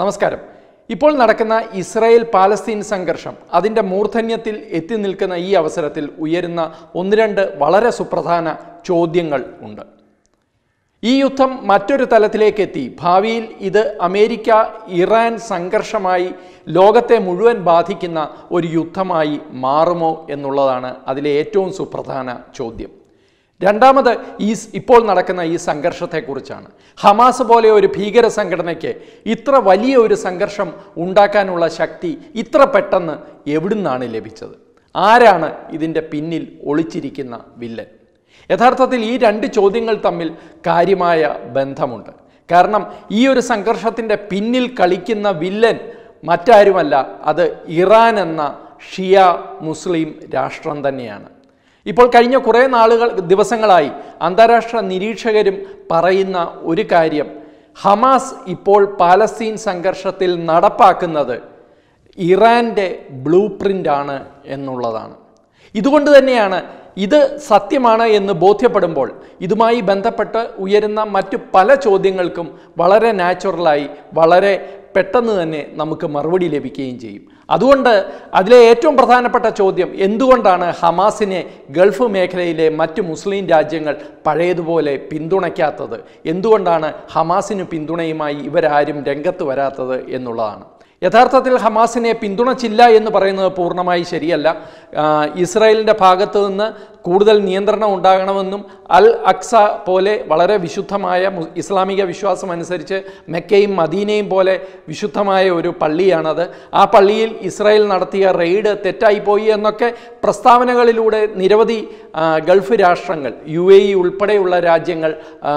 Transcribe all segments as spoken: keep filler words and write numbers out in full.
നമസ്കാരം. ഇപ്പോൾ നടക്കുന്ന ഇസ്രായേൽ പാലസ്തീൻ സംഘർഷം അതിൻ്റെ മൂർധന്യത്തിൽ എത്തി നിൽക്കുന്ന ഈ അവസരത്തിൽ ഉയരുന്ന ഒന്ന് രണ്ട് വളരെ സുപ്രധാന ചോദ്യങ്ങൾ ഉണ്ട്. ഈ യുദ്ധം മറ്റൊരു തലത്തിലേക്ക് എത്തി ഭാവിയിൽ ഇത് അമേരിക്ക ഇറാൻ സംഘർഷമായി ലോകത്തെ മുഴുവൻ ബാധിക്കുന്ന ഒരു യുദ്ധമായി മാറുമോ എന്നുള്ളതാണ് അതിലെ ഏറ്റവും സുപ്രധാന ചോദ്യം. രണ്ടാമത് ഈ ഇപ്പോൾ നടക്കുന്ന ഈ സംഘർഷത്തെക്കുറിച്ചാണ്. ഹമാസ് പോലെ ഒരു ഭീകര സംഘടനയ്ക്ക് ഇത്ര വലിയ ഒരു സംഘർഷം ഉണ്ടാക്കാനുള്ള ശക്തി ഇത്ര പെട്ടെന്ന് എവിടുന്നാണ് ലഭിച്ചത്? ആരാണ് ഇതിൻ്റെ പിന്നിൽ ഒളിച്ചിരിക്കുന്ന വില്ലൻ? യഥാർത്ഥത്തിൽ ഈ രണ്ട് ചോദ്യങ്ങൾ തമ്മിൽ കാര്യമായ ബന്ധമുണ്ട്. കാരണം ഈ ഒരു സംഘർഷത്തിൻ്റെ പിന്നിൽ കളിക്കുന്ന വില്ലൻ മറ്റാരുമല്ല, അത് ഇറാൻ എന്ന ഷിയ മുസ്ലിം രാഷ്ട്രം തന്നെയാണ്. ഇപ്പോൾ കഴിഞ്ഞ കുറേ നാളുകൾ ദിവസങ്ങളായി അന്താരാഷ്ട്ര നിരീക്ഷകരും പറയുന്ന ഒരു കാര്യം, ഹമാസ് ഇപ്പോൾ പാലസ്തീൻ സംഘർഷത്തിൽ നടപ്പാക്കുന്നത് ഇറാൻ്റെ ബ്ലൂ പ്രിൻ്റാണ് എന്നുള്ളതാണ്. ഇതുകൊണ്ട് തന്നെയാണ് ഇത് സത്യമാണ് എന്ന് ബോധ്യപ്പെടുമ്പോൾ ഇതുമായി ബന്ധപ്പെട്ട് ഉയരുന്ന മറ്റു പല ചോദ്യങ്ങൾക്കും വളരെ നാച്ചുറലായി വളരെ പെട്ടെന്ന് തന്നെ നമുക്ക് മറുപടി ലഭിക്കുകയും ചെയ്യും. അതുകൊണ്ട് അതിലെ ഏറ്റവും പ്രധാനപ്പെട്ട ചോദ്യം, എന്തുകൊണ്ടാണ് ഹമാസിനെ ഗൾഫ് മേഖലയിലെ മറ്റ് മുസ്ലിം രാജ്യങ്ങൾ പഴയതുപോലെ പിന്തുണയ്ക്കാത്തത്? എന്തുകൊണ്ടാണ് ഹമാസിന് പിന്തുണയുമായി ഇവരാരും രംഗത്ത് വരാത്തത് എന്നുള്ളതാണ്. യഥാർത്ഥത്തിൽ ഹമാസിനെ പിന്തുണച്ചില്ല എന്ന് പറയുന്നത് പൂർണ്ണമായി ശരിയല്ല. ഇസ്രായേലിൻ്റെ ഭാഗത്തു നിന്ന് കൂടുതൽ നിയന്ത്രണം ഉണ്ടാകണമെന്നും അൽ അക്സ പോലെ വളരെ വിശുദ്ധമായ ഇസ്ലാമിക വിശ്വാസം അനുസരിച്ച് മെക്കയും മദീനയും പോലെ വിശുദ്ധമായ ഒരു പള്ളിയാണത്. ആ പള്ളിയിൽ ഇസ്രായേൽ നടത്തിയ റെയ്ഡ് തെറ്റായിപ്പോയി എന്നൊക്കെ പ്രസ്താവനകളിലൂടെ നിരവധി ഗൾഫ് രാഷ്ട്രങ്ങൾ, യു എ ഇ ഉൾപ്പെടെയുള്ള രാജ്യങ്ങൾ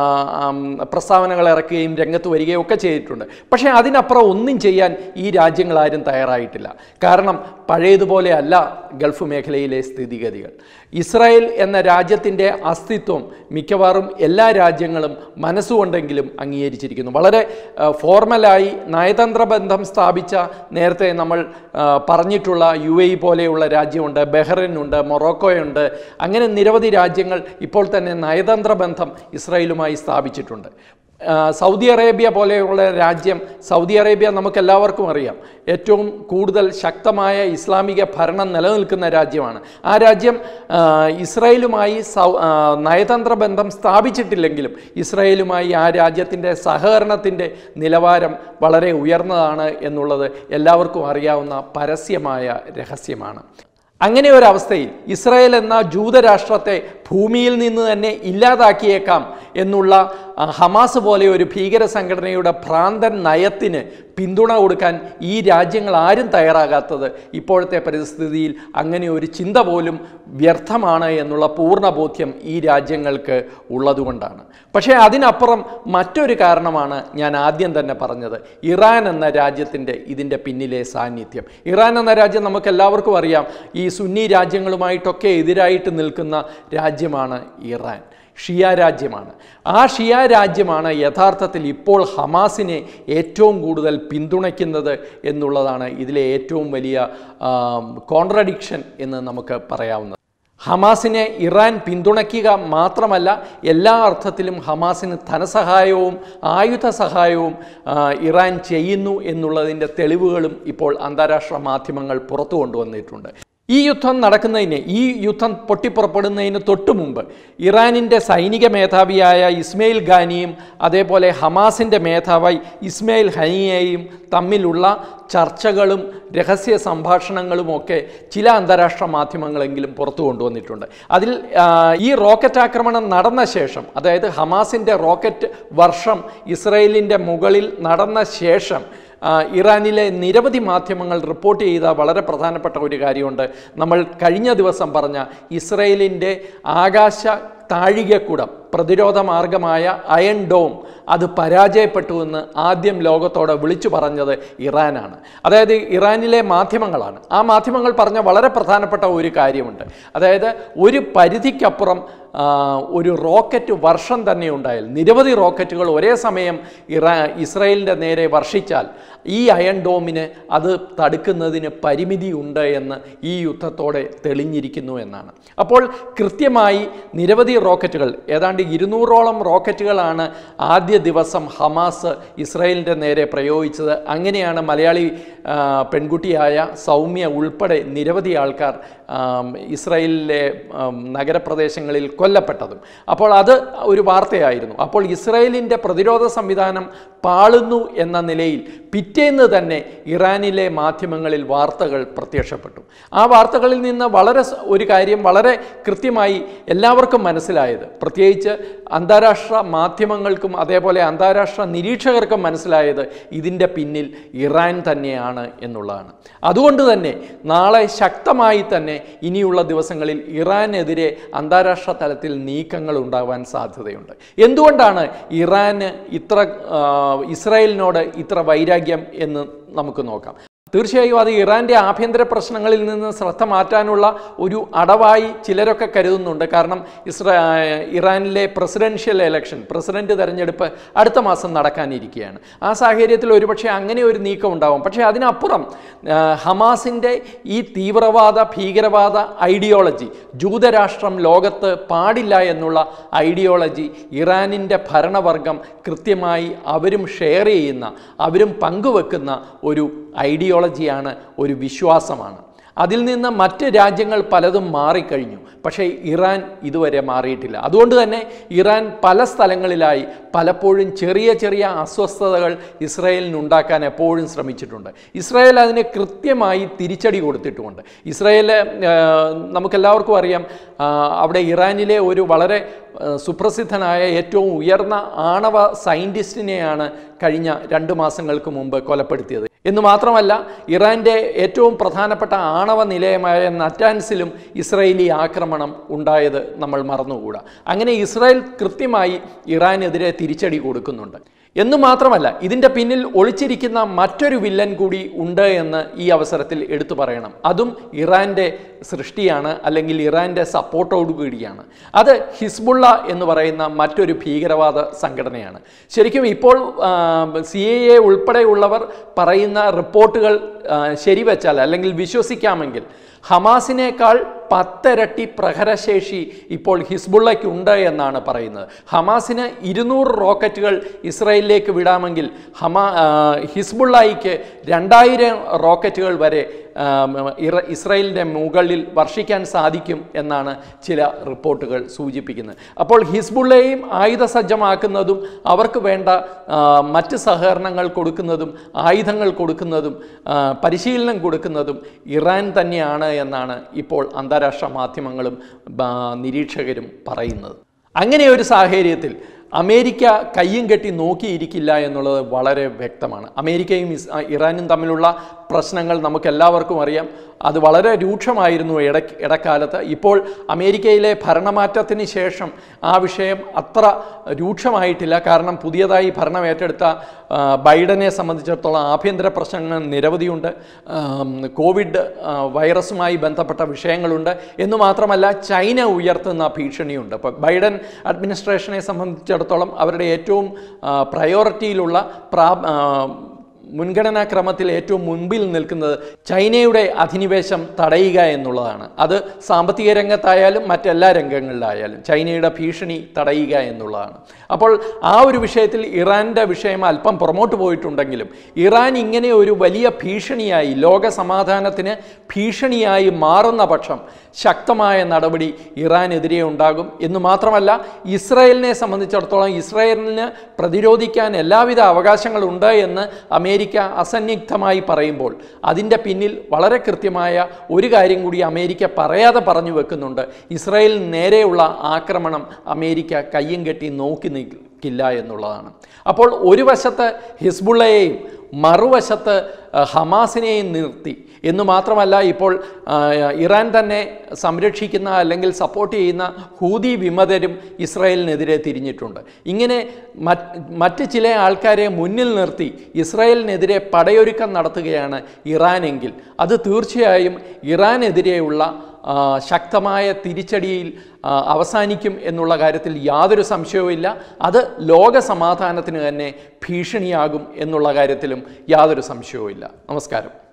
പ്രസ്താവനകൾ ഇറക്കുകയും രംഗത്ത് വരികയും ഒക്കെ ചെയ്തിട്ടുണ്ട്. പക്ഷേ അതിനപ്പുറം ഒന്നും ചെയ്യാൻ ഈ രാജ്യങ്ങളാരും തയ്യാറായിട്ടില്ല. കാരണം പഴയതുപോലെ അല്ല ഗൾഫ് മേഖലയിലെ സ്ഥിതിഗതികൾ. ഇസ്രായേൽ എന്ന രാജ്യത്തിൻ്റെ അസ്തിത്വം മിക്കവാറും എല്ലാ രാജ്യങ്ങളും മനസ്സുകൊണ്ടെങ്കിലും അംഗീകരിച്ചിരിക്കുന്നു. വളരെ ഫോർമലായി നയതന്ത്ര ബന്ധം സ്ഥാപിച്ച, നേരത്തെ നമ്മൾ പറഞ്ഞിട്ടുള്ള യു എ ഇ പോലെയുള്ള രാജ്യമുണ്ട്, ബഹ്റൈനുണ്ട്, മൊറോക്കോയുണ്ട്. അങ്ങനെ നിരവധി രാജ്യങ്ങൾ ഇപ്പോൾ തന്നെ നയതന്ത്ര ബന്ധം ഇസ്രായേലുമായി സ്ഥാപിച്ചിട്ടുണ്ട്. സൗദി അറേബ്യ പോലെയുള്ള രാജ്യം, സൗദി അറേബ്യ നമുക്കെല്ലാവർക്കും അറിയാം ഏറ്റവും കൂടുതൽ ശക്തമായ ഇസ്ലാമിക ഭരണം നിലനിൽക്കുന്ന രാജ്യമാണ്. ആ രാജ്യം ഇസ്രായേലുമായി സൗ നയതന്ത്ര ബന്ധം സ്ഥാപിച്ചിട്ടില്ലെങ്കിലും ഇസ്രായേലുമായി ആ രാജ്യത്തിൻ്റെ സഹകരണത്തിൻ്റെ നിലവാരം വളരെ ഉയർന്നതാണ് എന്നുള്ളത് എല്ലാവർക്കും അറിയാവുന്ന പരസ്യമായ രഹസ്യമാണ്. അങ്ങനെ ഒരവസ്ഥയിൽ ഇസ്രായേൽ എന്ന ജൂതരാഷ്ട്രത്തെ ഭൂമിയിൽ നിന്ന് തന്നെ ഇല്ലാതാക്കിയേക്കാം എന്നുള്ള ഹമാസ് പോലെ ഒരു ഭീകര സംഘടനയുടെ ഭ്രാന്തൻ നയത്തിന് പിന്തുണ കൊടുക്കാൻ ഈ രാജ്യങ്ങൾ ആരും തയ്യാറാകാത്തത് ഇപ്പോഴത്തെ പരിസ്ഥിതിയിൽ അങ്ങനെ ഒരു ചിന്ത പോലും വ്യർത്ഥമാണ് എന്നുള്ള പൂർണ്ണ ബോധ്യം ഈ രാജ്യങ്ങൾക്ക് ഉള്ളതുകൊണ്ടാണ്. പക്ഷേ അതിനപ്പുറം മറ്റൊരു കാരണമാണ് ഞാൻ ആദ്യം തന്നെ പറഞ്ഞത്, ഇറാൻ എന്ന രാജ്യത്തിൻ്റെ ഇതിൻ്റെ പിന്നിലെ സാന്നിധ്യം. ഇറാൻ എന്ന രാജ്യം നമുക്കെല്ലാവർക്കും അറിയാം, ഈ സുന്നി രാജ്യങ്ങളുമായിട്ടൊക്കെ എതിരായിട്ട് നിൽക്കുന്ന രാജ്യമാണ് ഇറാൻ. ഷിയ രാജ്യമാണ്. ആ ഷിയ രാജ്യമാണ് യഥാർത്ഥത്തിൽ ഇപ്പോൾ ഹമാസിനെ ഏറ്റവും കൂടുതൽ പിന്തുണയ്ക്കുന്നത് എന്നുള്ളതാണ് ഇതിലെ ഏറ്റവും വലിയ കോൺട്രഡിക്ഷൻ എന്ന് നമുക്ക് പറയാവുന്നത്. ഹമാസിനെ ഇറാൻ പിന്തുണയ്ക്കുക മാത്രമല്ല, എല്ലാ അർത്ഥത്തിലും ഹമാസിന് ധനസഹായവും ആയുധ സഹായവും ഇറാൻ ചെയ്യുന്നു എന്നുള്ളതിൻ്റെ തെളിവുകളും ഇപ്പോൾ അന്താരാഷ്ട്ര മാധ്യമങ്ങൾ പുറത്തു കൊണ്ടുവന്നിട്ടുണ്ട്. ഈ യുദ്ധം നടക്കുന്നതിന്, ഈ യുദ്ധം പൊട്ടിപ്പുറപ്പെടുന്നതിന് തൊട്ടു മുമ്പ് ഇറാനിൻ്റെ സൈനിക മേധാവിയായ ഇസ്മയിൽ ഖാനിയും അതേപോലെ ഹമാസിൻ്റെ മേധാവി ഇസ്മയിൽ ഹനിയയും തമ്മിലുള്ള ചർച്ചകളും രഹസ്യ സംഭാഷണങ്ങളുമൊക്കെ ചില അന്താരാഷ്ട്ര മാധ്യമങ്ങളെങ്കിലും പുറത്തു കൊണ്ടുവന്നിട്ടുണ്ട്. അതിൽ ഈ റോക്കറ്റ് ആക്രമണം നടന്ന ശേഷം, അതായത് ഹമാസിൻ്റെ റോക്കറ്റ് വർഷം ഇസ്രായേലിൻ്റെ മുകളിൽ നടന്ന ശേഷം ഇറാനിലെ നിരവധി മാധ്യമങ്ങൾ റിപ്പോർട്ട് ചെയ്ത വളരെ പ്രധാനപ്പെട്ട ഒരു കാര്യമുണ്ട്. നമ്മൾ കഴിഞ്ഞ ദിവസം പറഞ്ഞ ഇസ്രായേലിൻ്റെ ആകാശ താഴികക്കുടം പ്രതിരോധ മാർഗമായ അയൺ ഡോം അത് പരാജയപ്പെട്ടുവെന്ന് ആദ്യം ലോകത്തോട് വിളിച്ചു പറഞ്ഞത് ഇറാനാണ്. അതായത് ഇറാനിലെ മാധ്യമങ്ങളാണ്. ആ മാധ്യമങ്ങൾ പറഞ്ഞ വളരെ പ്രധാനപ്പെട്ട ഒരു കാര്യമുണ്ട്. അതായത് ഒരു പരിധിക്കപ്പുറം ഒരു റോക്കറ്റ് വർഷം തന്നെ ഉണ്ടായാൽ, നിരവധി റോക്കറ്റുകൾ ഒരേ സമയം ഇറാ ഇസ്രായേലിൻ്റെ നേരെ വർഷിച്ചാൽ ഈ അയൺ ഡോമിന് അത് തടുക്കുന്നതിന് പരിമിതിയുണ്ട് എന്ന് ഈ യുദ്ധത്തോടെ തെളിഞ്ഞിരിക്കുന്നു എന്നാണ്. അപ്പോൾ കൃത്യമായി നിരവധി റോക്കറ്റുകൾ, ഏതാണ്ട് ഇരുന്നൂറോളം റോക്കറ്റുകളാണ് ആദ്യ ദിവസം ഹമാസ് ഇസ്രായേലിൻ്റെ നേരെ പ്രയോഗിച്ചത്. അങ്ങനെയാണ് മലയാളി പെൺകുട്ടിയായ സൗമ്യ ഉൾപ്പെടെ നിരവധി ആൾക്കാർ ഇസ്രായേലിലെ നഗരപ്രദേശങ്ങളിൽ കൊല്ലപ്പെട്ടതും. അപ്പോൾ അത് ഒരു വാർത്തയായിരുന്നു. അപ്പോൾ ഇസ്രായേലിൻ്റെ പ്രതിരോധ സംവിധാനം പാളുന്നു എന്ന നിലയിൽ പിറ്റേന്ന് തന്നെ ഇറാനിലെ മാധ്യമങ്ങളിൽ വാർത്തകൾ പ്രത്യക്ഷപ്പെട്ടു. ആ വാർത്തകളിൽ നിന്ന് വളരെ ഒരു കാര്യം വളരെ കൃത്യമായി എല്ലാവർക്കും മനസ്സിലായത്, പ്രത്യേകിച്ച് അന്താരാഷ്ട്ര മാധ്യമങ്ങൾക്കും അതേപോലെ അന്താരാഷ്ട്ര നിരീക്ഷകർക്കും മനസ്സിലായത് ഇതിൻ്റെ പിന്നിൽ ഇറാൻ തന്നെയാണ് എന്നുള്ളതാണ്. അതുകൊണ്ട് തന്നെ നാളെ ശക്തമായി തന്നെ ഇനിയുള്ള ദിവസങ്ങളിൽ ഇറാനെതിരെ അന്താരാഷ്ട്ര തലത്തിൽ നീക്കങ്ങൾ ഉണ്ടാവാൻ സാധ്യതയുണ്ട്. എന്തുകൊണ്ടാണ് ഇറാന് ഇത്ര ഇസ്രായേലിനോട് ഇത്ര വൈരാഗ്യം എന്ന് നമുക്ക് നോക്കാം. തീർച്ചയായും അത് ഇറാൻ്റെ ആഭ്യന്തര പ്രശ്നങ്ങളിൽ നിന്ന് ശ്രദ്ധ മാറ്റാനുള്ള ഒരു അടവായി ചിലരൊക്കെ കരുതുന്നുണ്ട്. കാരണം ഇസ്രാ ഇറാനിലെ പ്രസിഡൻഷ്യൽ എലക്ഷൻ, പ്രസിഡന്റ് തെരഞ്ഞെടുപ്പ് അടുത്ത മാസം നടക്കാനിരിക്കുകയാണ്. ആ സാഹചര്യത്തിൽ ഒരുപക്ഷെ അങ്ങനെ ഒരു നീക്കം ഉണ്ടാവും. പക്ഷേ അതിനപ്പുറം ഹമാസിൻ്റെ ഈ തീവ്രവാദ ഭീകരവാദ ഐഡിയോളജി, ജൂതരാഷ്ട്രം ലോകത്ത് പാടില്ല എന്നുള്ള ഐഡിയോളജി ഇറാനിൻ്റെ ഭരണവർഗം കൃത്യമായി അവരും ഷെയർ ചെയ്യുന്ന, അവരും പങ്കുവെക്കുന്ന ഒരു ഐഡിയോളജിയാണ്, ഒരു വിശ്വാസമാണ്. അതിൽ നിന്ന് മറ്റ് രാജ്യങ്ങൾ പലതും മാറിക്കഴിഞ്ഞു. പക്ഷേ ഇറാൻ ഇതുവരെ മാറിയിട്ടില്ല. അതുകൊണ്ട് തന്നെ ഇറാൻ പല സ്ഥലങ്ങളിലായി പലപ്പോഴും ചെറിയ ചെറിയ അസ്വസ്ഥതകൾ ഇസ്രായേലിനുണ്ടാക്കാൻ എപ്പോഴും ശ്രമിച്ചിട്ടുണ്ട്. ഇസ്രായേൽ അതിന് കൃത്യമായി തിരിച്ചടി കൊടുത്തിട്ടുമുണ്ട്. ഇസ്രായേൽ നമുക്കെല്ലാവർക്കും അറിയാം, അവിടെ ഇറാനിലെ ഒരു വളരെ സുപ്രസിദ്ധനായ ഏറ്റവും ഉയർന്ന ആണവ സയൻറ്റിസ്റ്റിനെയാണ് കഴിഞ്ഞ രണ്ട് മാസങ്ങൾക്ക് മുമ്പ് കൊലപ്പെടുത്തിയത്. എന്ന് മാത്രമല്ല, ഇറാൻ്റെ ഏറ്റവും പ്രധാനപ്പെട്ട ആണവ നിലയമായ നറ്റാൻസിലും ഇസ്രായേലി ആക്രമണം ഉണ്ടായത് നമ്മൾ മറന്നുകൂടാ. അങ്ങനെ ഇസ്രായേൽ കൃത്യമായി ഇറാനെതിരെ തിരിച്ചടി കൊടുക്കുന്നുണ്ട്. എന്നു മാത്രമല്ല, ഇതിൻ്റെ പിന്നിൽ ഒളിച്ചിരിക്കുന്ന മറ്റൊരു വില്ലൻ കൂടി ഉണ്ട് എന്ന് ഈ അവസരത്തിൽ എടുത്തു പറയണം. അതും ഇറാൻ്റെ സൃഷ്ടിയാണ്, അല്ലെങ്കിൽ ഇറാൻ്റെ സപ്പോർട്ടോടു കൂടിയാണ്. അത് ഹിസ്ബുള്ള എന്ന് പറയുന്ന മറ്റൊരു ഭീകരവാദ സംഘടനയാണ്. ശരിക്കും ഇപ്പോൾ സി ഐ എ ഉൾപ്പെടെയുള്ളവർ പറയുന്ന റിപ്പോർട്ടുകൾ ശരിവെച്ചാൽ അല്ലെങ്കിൽ വിശ്വസിക്കാമെങ്കിൽ ഹമാസിനേക്കാൾ പത്തിരട്ടി പ്രഹരശേഷി ഇപ്പോൾ ഹിസ്ബുള്ളയ്ക്കുണ്ട് എന്നാണ് പറയുന്നത്. ഹമാസിന് ഇരുന്നൂറ് റോക്കറ്റുകൾ ഇസ്രായേലിലേക്ക് വിടാമെങ്കിൽ ഹമാ ഹിസ്ബുള്ളയ്ക്ക് രണ്ടായിരം റോക്കറ്റുകൾ വരെ ഇസ്രായേലിൻ്റെ മുകളിൽ വർഷിക്കാൻ സാധിക്കും എന്നാണ് ചില റിപ്പോർട്ടുകൾ സൂചിപ്പിക്കുന്നത്. അപ്പോൾ ഹിസ്ബുള്ളയെയും ആയുധ സജ്ജമാക്കുന്നതും അവർക്ക് വേണ്ട മറ്റ് സഹകരണങ്ങൾ കൊടുക്കുന്നതും ആയുധങ്ങൾ കൊടുക്കുന്നതും പരിശീലനം കൊടുക്കുന്നതും ഇറാൻ തന്നെയാണ് എന്നാണ് ഇപ്പോൾ അന്താരാഷ്ട്ര മാധ്യമങ്ങളും നിരീക്ഷകരും പറയുന്നത്. അങ്ങനെ ഒരു സാഹചര്യത്തിൽ അമേരിക്ക കയ്യും കെട്ടി നോക്കിയിരിക്കില്ല എന്നുള്ളത് വളരെ വ്യക്തമാണ്. അമേരിക്കയും ഇറാനും തമ്മിലുള്ള പ്രശ്നങ്ങൾ നമുക്കെല്ലാവർക്കും അറിയാം. അത് വളരെ രൂക്ഷമായിരുന്നു ഇട ഇടക്കാലത്ത്. ഇപ്പോൾ അമേരിക്കയിലെ ഭരണമാറ്റത്തിന് ശേഷം ആ വിഷയം അത്ര രൂക്ഷമായിട്ടില്ല. കാരണം പുതിയതായി ഭരണം ഏറ്റെടുത്ത ബൈഡനെ സംബന്ധിച്ചിടത്തോളം ആഭ്യന്തര പ്രശ്നങ്ങൾ നിരവധിയുണ്ട്. കോവിഡ് വൈറസുമായി ബന്ധപ്പെട്ട വിഷയങ്ങളുണ്ട്. എന്നു മാത്രമല്ല, ചൈന ഉയർത്തുന്ന ഭീഷണിയുണ്ട്. ഇപ്പോൾ ബൈഡൻ അഡ്മിനിസ്ട്രേഷനെ സംബന്ധിച്ചിടത്തോളം അവരുടെ ഏറ്റവും പ്രയോറിറ്റിയിലുള്ള പ്രാ മുൻഗണനാക്രമത്തിൽ ഏറ്റവും മുൻപിൽ നിൽക്കുന്നത് ചൈനയുടെ അധിനിവേശം തടയുക എന്നുള്ളതാണ്. അത് സാമ്പത്തിക രംഗത്തായാലും മറ്റെല്ലാ രംഗങ്ങളിലായാലും ചൈനയുടെ ഭീഷണി തടയുക എന്നുള്ളതാണ്. അപ്പോൾ ആ ഒരു വിഷയത്തിൽ ഇറാൻ്റെ വിഷയം അല്പം പുറമോട്ട് പോയിട്ടുണ്ടെങ്കിലും ഇറാൻ ഇങ്ങനെ ഒരു വലിയ ഭീഷണിയായി, ലോക സമാധാനത്തിന് ഭീഷണിയായി മാറുന്ന പക്ഷം ശക്തമായ നടപടി ഇറാനെതിരെ ഉണ്ടാകും. എന്ന് മാത്രമല്ല, ഇസ്രായേലിനെ സംബന്ധിച്ചിടത്തോളം ഇസ്രായേലിന് പ്രതിരോധിക്കാൻ എല്ലാവിധ അവകാശങ്ങളുണ്ട് എന്ന് അമേരിക്ക അസന്നിഗ്ധമായി പറയുമ്പോൾ അതിൻ്റെ പിന്നിൽ വളരെ കൃത്യമായ ഒരു കാര്യം കൂടി അമേരിക്ക പറയാതെ പറഞ്ഞു വെക്കുന്നുണ്ട്. ഇസ്രായേലിന് നേരെയുള്ള ആക്രമണം അമേരിക്ക കയ്യും കെട്ടി നോക്കി നിൽക്കില്ല എന്നുള്ളതാണ്. അപ്പോൾ ഒരു വശത്ത് ഹിസ്ബുള്ളയെയും മറുവശത്ത് ഹമാസിനെയും നിർത്തി. എന്ന് മാത്രമല്ല, ഇപ്പോൾ ഇറാൻ തന്നെ സംരക്ഷിക്കുന്ന അല്ലെങ്കിൽ സപ്പോർട്ട് ചെയ്യുന്ന ഹൂതി വിമതരും ഇസ്രായേലിനെതിരെ തിരിഞ്ഞിട്ടുണ്ട്. ഇങ്ങനെ മറ്റ് ചില ആൾക്കാരെ മുന്നിൽ നിർത്തി ഇസ്രായേലിനെതിരെ പടയൊരുക്കം നടത്തുകയാണ് ഇറാനെങ്കിൽ അത് തീർച്ചയായും ഇറാനെതിരെയുള്ള ശക്തമായ തിരിച്ചടിയിൽ അവസാനിക്കും എന്നുള്ള കാര്യത്തിൽ യാതൊരു സംശയവുമില്ല. അത് ലോക സമാധാനത്തിന് തന്നെ ഭീഷണിയാകും എന്നുള്ള കാര്യത്തിലും യാതൊരു സംശയവുമില്ല. നമസ്കാരം.